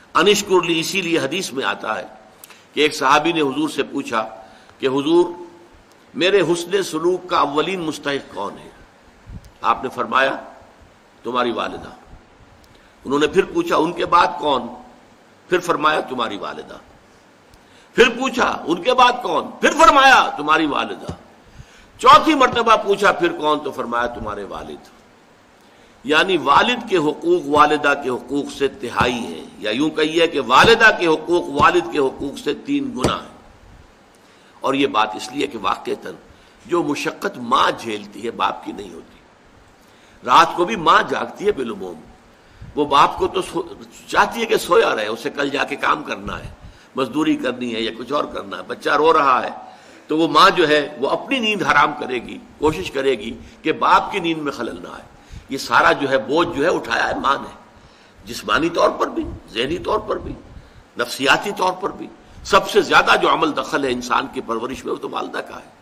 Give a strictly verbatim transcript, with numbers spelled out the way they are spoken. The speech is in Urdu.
انشکر لی، اسی لیے حدیث میں آتا ہے کہ ایک صحابی نے حضور سے پوچھا کہ حضور میرے حسن سلوک کا اولین مستحق کون ہے؟ آپ نے فرمایا تمہاری والدہ۔ انہوں نے پھر پوچھا ان کے بعد کون؟ پھر فرمایا تمہاری والدہ۔ پھر پوچھا ان کے بعد کون؟ پھر فرمایا تمہاری والدہ۔ چوتھی مرتبہ پوچھا پھر کون؟ تو فرمایا تمہارے والد۔ یعنی والد کے حقوق والدہ کے حقوق سے تہائی ہیں، یا یوں کہیے کہ والدہ کے حقوق والد کے حقوق سے تین گنا ہیں۔ اور یہ بات اس لیے کہ واقعتاً جو مشقت ماں جھیلتی ہے باپ کی نہیں ہوتی۔ رات کو بھی ماں جاگتی ہے بالعموم، وہ باپ کو تو چاہتی ہے کہ سویا رہے، اسے کل جا کے کام کرنا ہے، مزدوری کرنی ہے یا کچھ اور کرنا ہے، بچہ رو رہا ہے تو وہ ماں جو ہے وہ اپنی نیند حرام کرے گی، کوشش کرے گی کہ باپ کی نیند میں خلل نہ آئے۔ یہ سارا جو ہے بوجھ جو ہے اٹھایا ہے ماں نے، جسمانی طور پر بھی، ذہنی طور پر بھی، نفسیاتی طور پر بھی۔ سب سے زیادہ جو عمل دخل ہے انسان کی پرورش میں وہ تو والدہ کا ہے۔